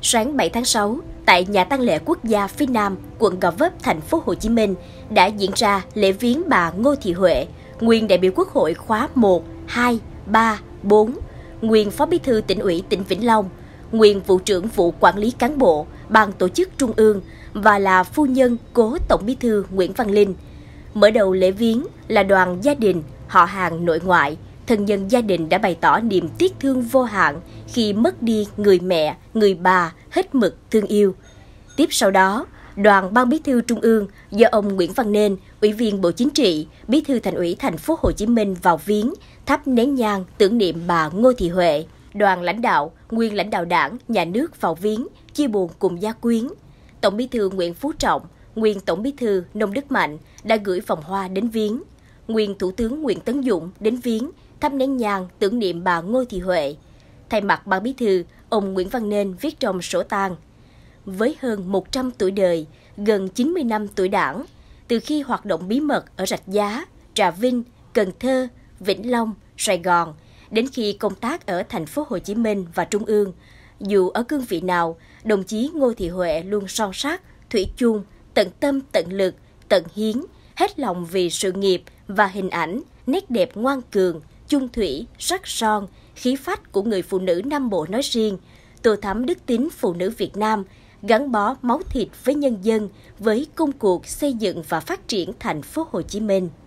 Sáng 7 tháng 6, tại nhà tang lễ quốc gia phía Nam, quận Gò Vấp, thành phố Hồ Chí Minh đã diễn ra lễ viếng bà Ngô Thị Huệ, nguyên đại biểu Quốc hội khóa 1, 2, 3, 4, nguyên Phó Bí thư Tỉnh ủy tỉnh Vĩnh Long, nguyên vụ trưởng vụ quản lý cán bộ, Ban tổ chức Trung ương và là phu nhân cố Tổng Bí thư Nguyễn Văn Linh. Mở đầu lễ viếng là đoàn gia đình, họ hàng nội ngoại, thân nhân gia đình đã bày tỏ niềm tiếc thương vô hạn khi mất đi người mẹ, người bà hết mực thương yêu. Tiếp sau đó, đoàn Ban Bí thư Trung ương do ông Nguyễn Văn Nên, Ủy viên Bộ Chính trị, Bí thư Thành ủy Thành phố Hồ Chí Minh vào viếng, thắp nén nhang tưởng niệm bà Ngô Thị Huệ. Đoàn lãnh đạo, nguyên lãnh đạo Đảng, Nhà nước vào viếng, chia buồn cùng gia quyến. Tổng Bí thư Nguyễn Phú Trọng, nguyên Tổng Bí thư Nông Đức Mạnh đã gửi vòng hoa đến viếng. Nguyên Thủ tướng Nguyễn Tấn Dũng đến viếng, thắp nén nhang tưởng niệm bà Ngô Thị Huệ. Thay mặt Ban Bí thư, ông Nguyễn Văn Nên viết trong sổ tang: với hơn 100 tuổi đời, gần 90 năm tuổi Đảng, từ khi hoạt động bí mật ở Rạch Giá, Trà Vinh, Cần Thơ, Vĩnh Long, Sài Gòn, đến khi công tác ở thành phố Hồ Chí Minh và Trung ương, dù ở cương vị nào, đồng chí Ngô Thị Huệ luôn son sắt, thủy chung, tận tâm tận lực, tận hiến, hết lòng vì sự nghiệp và hình ảnh, nét đẹp ngoan cường, chung thủy, sắc son, khí phách của người phụ nữ Nam Bộ nói riêng, tô thắm đức tính phụ nữ Việt Nam, gắn bó máu thịt với nhân dân, với công cuộc xây dựng và phát triển thành phố Hồ Chí Minh.